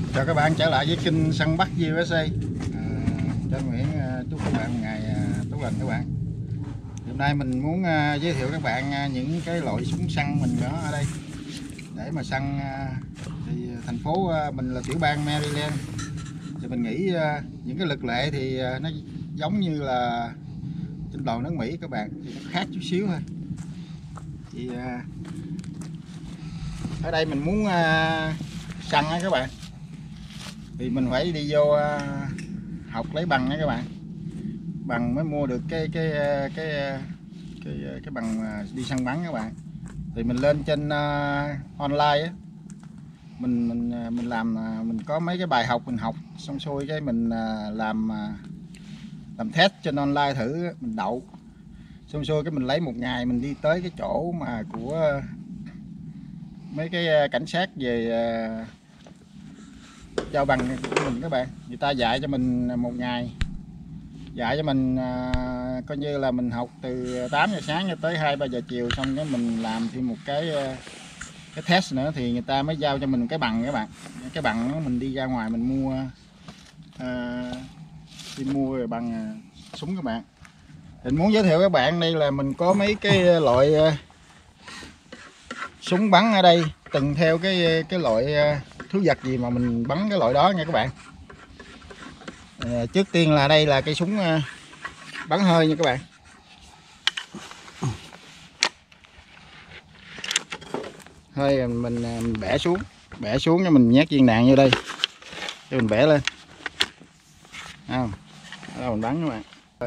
Chào các bạn trở lại với kênh săn bắt USA. Cho Nguyễn chúc các bạn một ngày tốt lành các bạn. Hôm nay mình muốn giới thiệu các bạn những cái loại súng săn mình có ở đây để mà săn. Thì thành phố mình là tiểu bang Maryland, thì mình nghĩ những cái luật lệ thì nó giống như là trên toàn nước Mỹ các bạn, thì nó khác chút xíu thôi. Thì ở đây mình muốn săn á các bạn, thì mình phải đi vô học lấy bằng nha các bạn. Bằng mới mua được cái bằng đi săn bắn các bạn. Thì mình lên trên online á, mình làm, mình có mấy cái bài học mình học xong xuôi cái mình làm test trên online thử, mình đậu xong xuôi cái mình lấy một ngày mình đi tới cái chỗ mà của mấy cái cảnh sát về giao bằng của mình các bạn. Người ta dạy cho mình một ngày, dạy cho mình coi như là mình học từ 8 giờ sáng cho tới 2-3 giờ chiều, xong cái mình làm thêm một cái test nữa thì người ta mới giao cho mình cái bằng các bạn. Cái bằng đó mình đi ra ngoài mình mua đi mua bằng súng các bạn. Mình muốn giới thiệu các bạn đây là mình có mấy cái loại súng bắn ở đây, từng theo cái loại thứ vật gì mà mình bắn cái loại đó nha các bạn. Trước tiên là đây là cây súng bắn hơi nha các bạn. Hơi mình bẻ xuống cho mình nhét viên đạn vô đây, cho mình bẻ lên, không ở đâu mình bắn các bạn.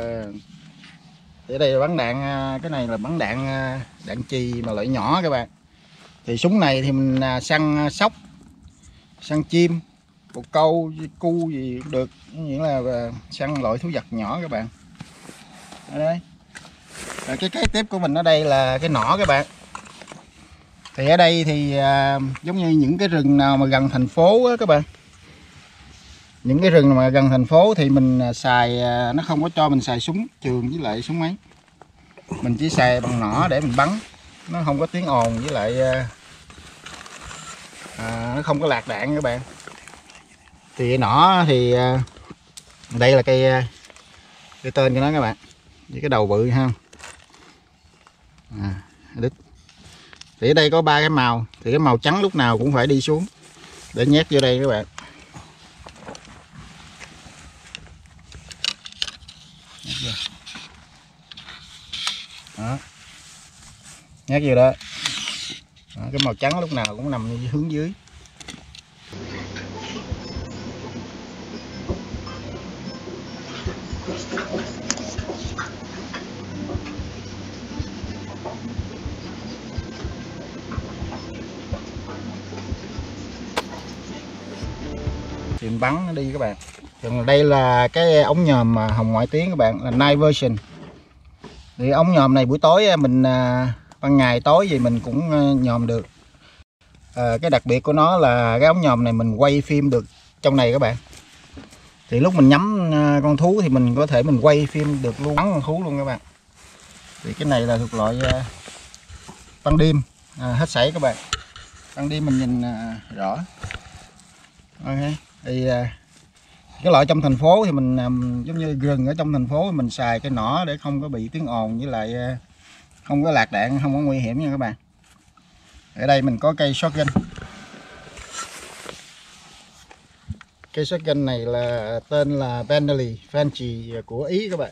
Ở đây là bắn đạn, cái này là bắn đạn chì mà loại nhỏ các bạn. Thì súng này thì mình săn sóc, săn chim, bồ câu, cu gì cũng được, nghĩa là săn loại thú vật nhỏ các bạn. Ở đây. Rồi cái kế tiếp của mình ở đây là cái nỏ các bạn. Thì ở đây thì giống như những cái rừng nào mà gần thành phố á các bạn. Những cái rừng mà gần thành phố thì mình xài, nó không có cho mình xài súng trường với lại súng máy. Mình chỉ xài bằng nỏ để mình bắn, nó không có tiếng ồn, với lại nó không có lạc đạn các bạn. Thì nỏ thì đây là cây tên của nó các bạn, với cái đầu bự ha. Đứt. Thì ở đây có 3 cái màu, thì cái màu trắng lúc nào cũng phải đi xuống để nhét vô đây các bạn. Đó. Nhét vô đó. Đó, cái màu trắng lúc nào cũng nằm hướng dưới. Thì mình bắn nó đi các bạn. Còn đây là cái ống nhòm hồng ngoại tiếng các bạn, là night version. Thì ống nhòm này buổi tối mình ban ngày tối gì mình cũng nhòm được. Cái đặc biệt của nó là cái ống nhòm này mình quay phim được trong này các bạn. Thì lúc mình nhắm con thú thì mình có thể mình quay phim được luôn, bắn con thú luôn các bạn. Thì cái này là thuộc loại ban đêm hết sảy các bạn. Ban đêm mình nhìn rõ. Ok. Thì cái loại trong thành phố thì mình giống như rừng ở trong thành phố mình xài cái nỏ để không có bị tiếng ồn, với lại không có lạc đạn, không có nguy hiểm nha các bạn. Ở đây mình có cây shotgun. Cây shotgun này là tên là Benelli Fancy của Ý các bạn.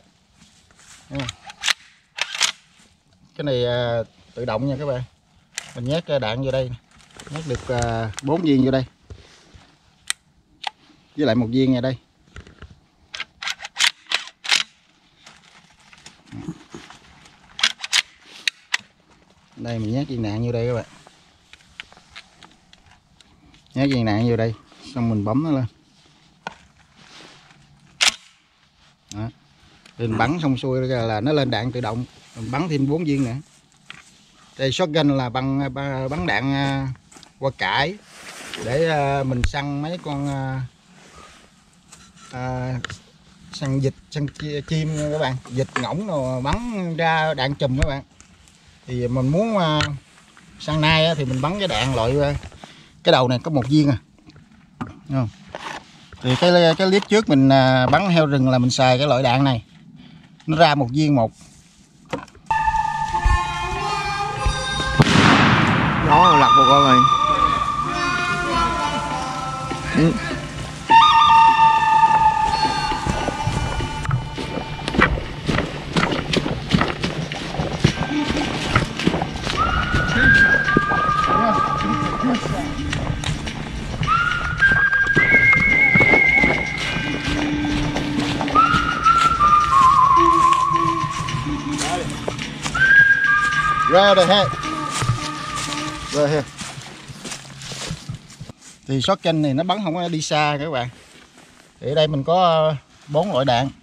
Cái này tự động nha các bạn. Mình nhét đạn vô đây, nhét được 4 viên vô đây, với lại 1 viên ngay đây. Đây mình nhét viên đạn vô đây các bạn. Nhét viên đạn vô đây, xong mình bấm nó lên. Đó. Mình bắn xong xuôi là nó lên đạn tự động, mình bắn thêm 4 viên nữa. Đây shotgun là bắn đạn qua cải để mình săn mấy con săn vịt, săn chim nha các bạn, vịt ngỗng rồi bắn ra đạn chùm các bạn. Thì mình muốn săn nai thì mình bắn cái đạn loại cái đầu này có 1 viên không? Thì cái clip trước mình bắn heo rừng là mình xài cái loại đạn này, nó ra một viên một. Nó lật một con rồi. Ra đây ha. Rồi ha. Thì shotgun này nó bắn không có đi xa các bạn. Thì ở đây mình có 4 loại đạn.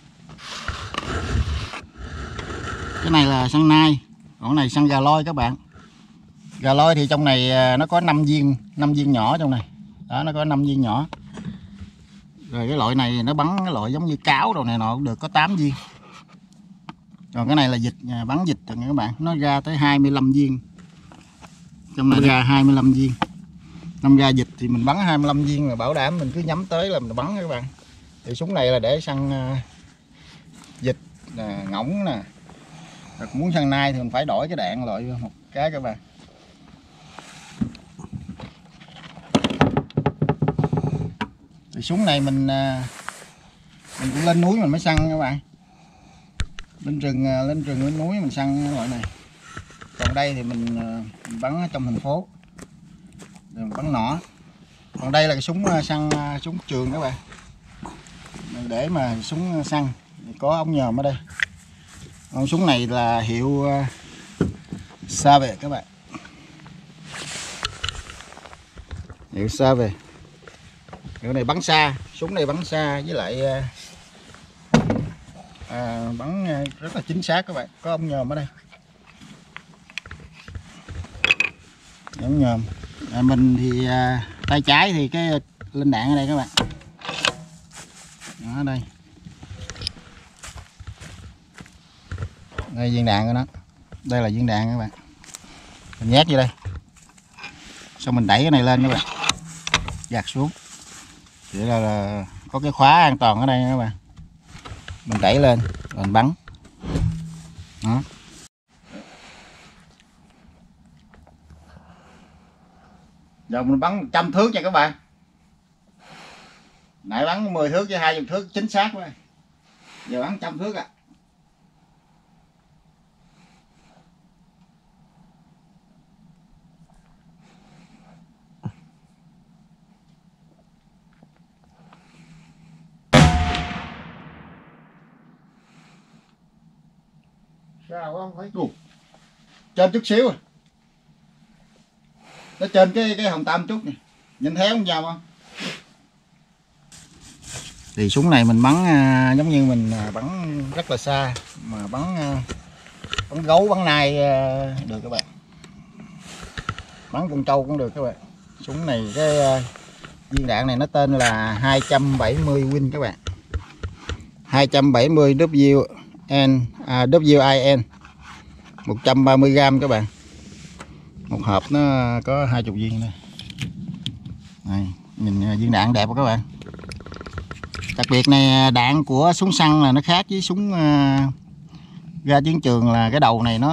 Cái này là xăng nai, còn cái này xăng gà lôi các bạn. Gà lôi thì trong này nó có 5 viên nhỏ trong này. Đó, nó có 5 viên nhỏ. Rồi cái loại này nó bắn cái loại giống như cáo đồ này nọ cũng được, có 8 viên. Còn cái này là vịt, bắn vịt rồi các bạn, nó ra tới 25 viên. Trong này ra 25 viên. Năm ra vịt thì mình bắn 25 viên là bảo đảm mình cứ nhắm tới là mình bắn các bạn. Thì súng này là để săn vịt nè, ngỗng nè. Rồi muốn săn nai thì mình phải đổi cái đạn loại một cái các bạn. Thì súng này mình cũng lên núi mình mới săn các bạn. Lên rừng lên núi mình săn cái loại này. Còn đây thì mình bắn ở trong thành phố. Rồi mình bắn nỏ. Còn đây là cái súng săn, súng trường các bạn. Để mà súng săn thì có ống nhòm ở đây. Con súng này là hiệu Savage các bạn. Hiệu Savage. Cái này bắn xa, súng này bắn xa với lại bắn rất là chính xác các bạn. Có ống nhòm ở đây. Ống nhòm. Mình thì tay trái thì cái lên đạn ở đây các bạn. Đó, ở đây. Đây viên đạn của nó. Đây là viên đạn các bạn. Mình nhét vô đây. Xong mình đẩy cái này lên các bạn. Gạt xuống. Vậy là có cái khóa an toàn ở đây các bạn. Mình đẩy lên rồi mình bắn. Đó. Giờ mình bắn 100 thước nha các bạn. Nãy bắn 10 thước với 20 thước chính xác quá. Giờ bắn 100 thước à. Sao không thấy luôn. Trên chút xíu. Nó trên cái hồng tâm chút nè. Nhìn thấy không vào không? Thì súng này mình bắn giống như mình bắn rất là xa, mà bắn gấu, bắn nai được các bạn. Bắn con trâu cũng được các bạn. Súng này cái viên đạn này nó tên là 270 Win các bạn. 270 WIN 130g các bạn. Một hộp nó có 20 viên đây. Này, nhìn viên đạn đẹp các bạn. Đặc biệt này đạn của súng săn là nó khác với súng ra chiến trường, là cái đầu này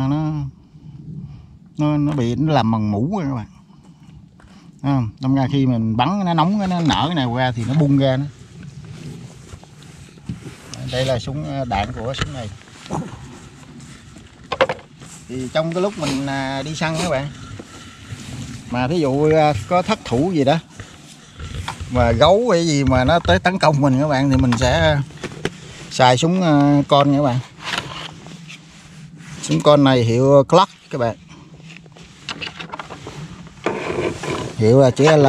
nó bị nó làm bằng mũ các bạn. Đâm ra khi mình bắn nó nóng nó nở cái này ra thì nó bung ra nó. Đây là súng đạn của súng này. Thì trong cái lúc mình đi săn các bạn, mà thí dụ có thất thủ gì đó, mà gấu hay gì mà nó tới tấn công mình các bạn, thì mình sẽ xài súng con các bạn. Súng con này hiệu Glock các bạn, hiệu là chữ L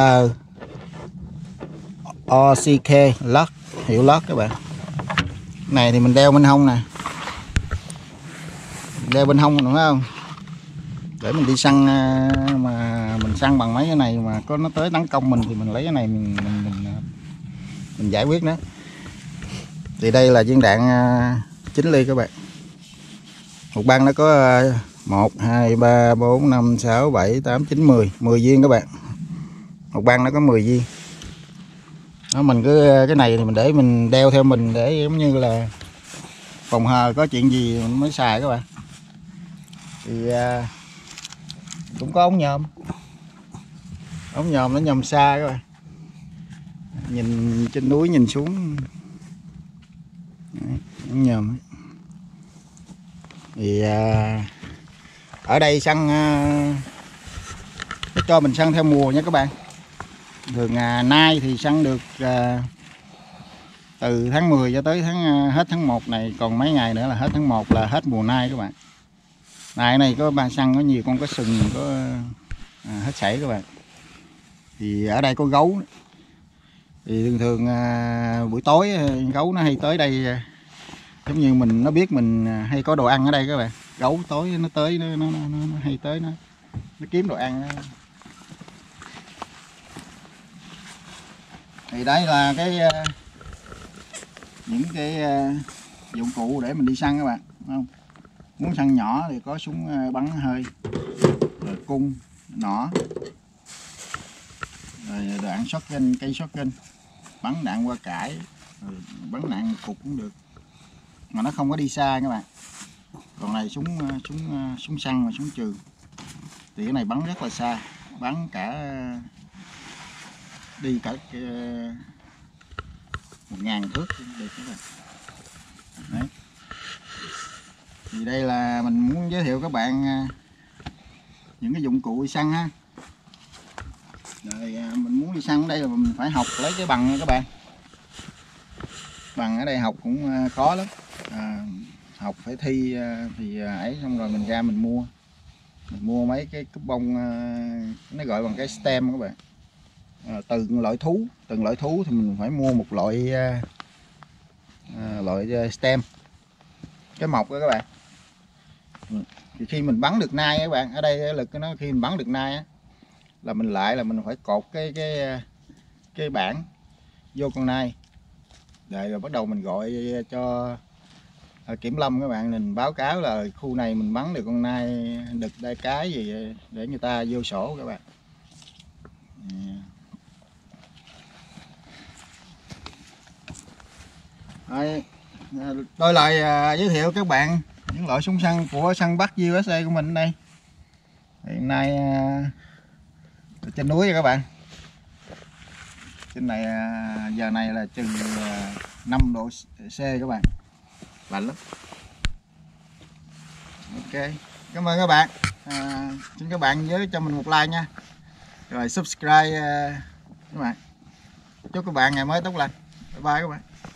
O C K, Glock, hiệu Glock các bạn. Cái này thì mình đeo bên hông nè, đeo bên hông đúng không, để mình đi săn, mà mình săn bằng mấy cái này mà có nó tới tấn công mình thì mình lấy cái này mình giải quyết nó. Thì đây là viên đạn 9 ly các bạn. Một băng nó có 1 2 3 4 5 6 7 8 9 10 viên các bạn. Một băng nó có 10 viên. Đó, mình cứ cái này thì mình để mình đeo theo mình để giống như là phòng hờ có chuyện gì mình mới xài các bạn. Thì cũng có ống nhòm nó nhòm xa các bạn, nhìn trên núi nhìn xuống. Đấy, ống nhòm. Thì ở đây săn cho mình săn theo mùa nha các bạn. Thường nay thì săn được từ tháng 10 cho tới hết tháng 1 này, còn mấy ngày nữa là hết tháng 1 là hết mùa nai các bạn. Nai này có ba săn có nhiều con cá sừng, có hết sảy các bạn. Thì ở đây có gấu. Thì thường thường buổi tối gấu nó hay tới đây, giống như mình nó biết mình hay có đồ ăn ở đây các bạn. Gấu tối nó tới nó hay tới nó kiếm đồ ăn đó. Thì đây là cái những cái dụng cụ để mình đi săn các bạn, không? Muốn săn nhỏ thì có súng bắn hơi, rồi cung, nỏ, rồi đạn shotgun, cây shotgun, bắn đạn qua cải, rồi bắn đạn cục cũng được, mà nó không có đi xa các bạn. Còn này súng săn và súng trường thì cái này bắn rất là xa, bắn cả đi cả 1000 thước được các bạn. Đấy. Thì đây là mình muốn giới thiệu các bạn những cái dụng cụ đi săn ha. Rồi mình muốn đi săn ở đây là mình phải học lấy cái bằng nha các bạn. Bằng ở đây học cũng khó lắm, học phải thi thì ấy, xong rồi mình ra mình mua mấy cái cúp bông, nó gọi bằng cái stem các bạn. Từng loại thú thì mình phải mua một loại stem, cái mọc đó các bạn. Thì khi mình bắn được nai các bạn, ở đây cái lực của nó, khi mình bắn được nai á, là mình phải cột cái bảng vô con nai, rồi bắt đầu mình gọi cho kiểm lâm các bạn, mình báo cáo là khu này mình bắn được con nai đực đai cái gì để người ta vô sổ các bạn. Rồi, đôi lời giới thiệu các bạn những loại súng săn của săn bắt USA của mình đây. Hiện nay trên núi các bạn, trên này giờ này là chừng 5 độ C các bạn, lạnh lắm. Ok, cảm ơn các bạn. Xin các bạn nhớ cho mình một like nha, rồi subscribe các bạn. Chúc các bạn ngày mới tốt lành. Bye bye các bạn.